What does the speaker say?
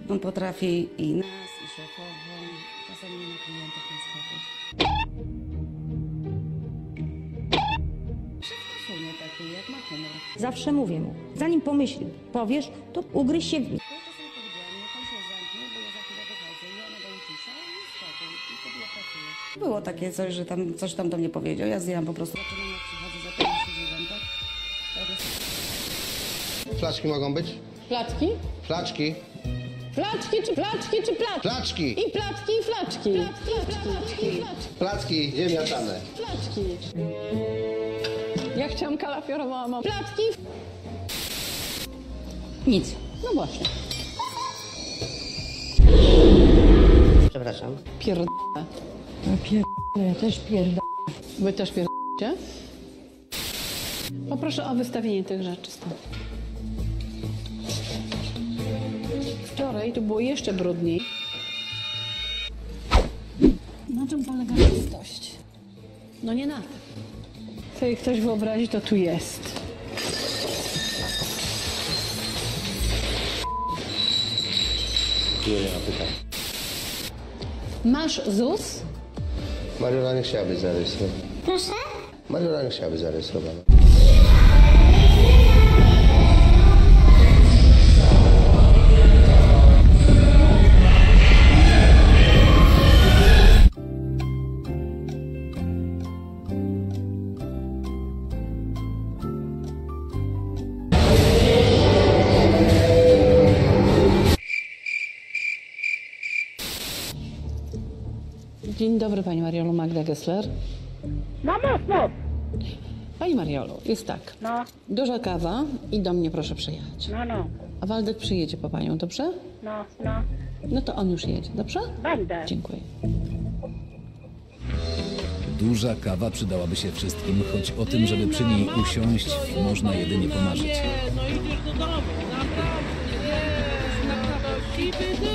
On potrafi i nas, i szefową, czasami na klientów nas skoczyć. Szefasunie taki, jak ma humor. Zawsze mówię mu, zanim powiesz, to ugryź się w... Ja czasami powiedziałam, niech pan się zamknie, bo ja za chwilę wychodzę i ona do mnie cisza i spokój. I wtedy ja pracuję. Było takie coś, że tam coś tam do mnie powiedział. Ja zdjęłam po prostu. Zaczynam jak przychodzę za 59, tak? Flaczki mogą być? Placki? Flaczki. Flaczki czy placki czy placki? Flaczki. I placki i flaczki. Placki. Placki ziemniaczane. Flaczki. Ja chciałam kalafiorową, a mam placki. Nic. No właśnie. Przepraszam. Ja też pierdolę. Wy też pierdolcie? Poproszę o wystawienie tych rzeczy stąd. Wczoraj tu było jeszcze brudniej. Na czym polega czystość? No nie na tym. Sobie ktoś wyobrazi, to tu jest. Nie ma pytań. Masz ZUS? Mariola nie chciała być zarejestrowana. Proszę? Mariola nie chciała być zarejestrowana. Dzień dobry, pani Mariolu, Magda Gessler. No mów. Pani Mariolu, jest tak. No, Duża kawa i do mnie proszę przyjechać. no. A Waldek przyjedzie po panią, dobrze? No. No to on już jedzie, dobrze? Będę. Dziękuję. Duża kawa przydałaby się wszystkim, choć o tym, żeby przy niej usiąść, można jedynie pomarzyć. Nie, no idziesz do domu, naprawdę, nie, naprawdę, siwy